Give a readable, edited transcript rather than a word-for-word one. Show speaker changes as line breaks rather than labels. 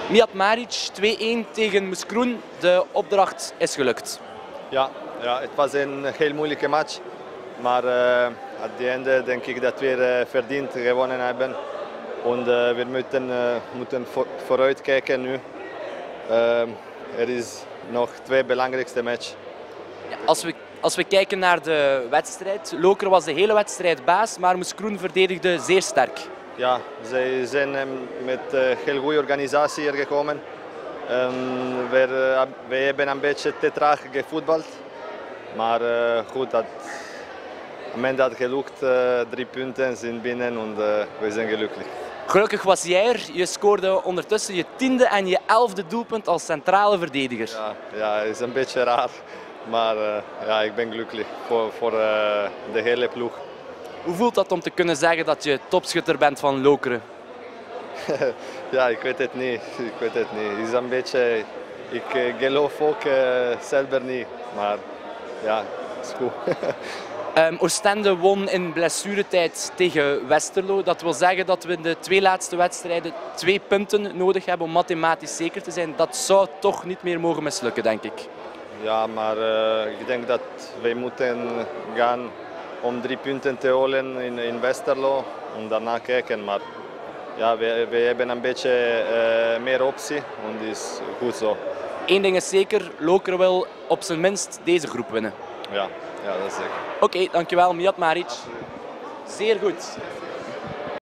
Mijat Maric 2-1 tegen Moeskroen. De opdracht is gelukt.
Ja, het was een heel moeilijke match. Maar aan het einde denk ik dat we verdiend gewonnen hebben. En we moeten vooruit kijken nu. Er is nog 2 belangrijkste matchen.
Ja, als we kijken naar de wedstrijd. Lokeren was de hele wedstrijd baas, maar Moeskroen verdedigde zeer sterk.
Ja, zij zijn met heel goede organisatie hier gekomen. We hebben een beetje te traag gevoetbald. Maar goed, op het moment dat het gelukt, 3 punten zijn binnen en we zijn gelukkig.
Gelukkig was jij er. Je scoorde ondertussen je 10e en je 11e doelpunt als centrale verdediger.
Ja, het is een beetje raar. Maar ik ben gelukkig voor de hele ploeg.
Hoe voelt dat om te kunnen zeggen dat je topschutter bent van Lokeren?
Ja, ik weet het niet. Het is een beetje, ik geloof ook zelf niet. Maar ja, het is goed.
Oostende won in blessuretijd tegen Westerlo. Dat wil zeggen dat we in de 2 laatste wedstrijden 2 punten nodig hebben om mathematisch zeker te zijn. Dat zou toch niet meer mogen mislukken, denk ik.
Ja, maar ik denk dat wij moeten gaan om 3 punten te halen in Westerlo. En daarna kijken. Maar ja, we hebben een beetje meer optie en dat is goed zo.
Eén ding is zeker, Lokeren wil op zijn minst deze groep winnen.
Ja, dat is zeker.
Oké, dankjewel Mijat Maric. Zeer goed.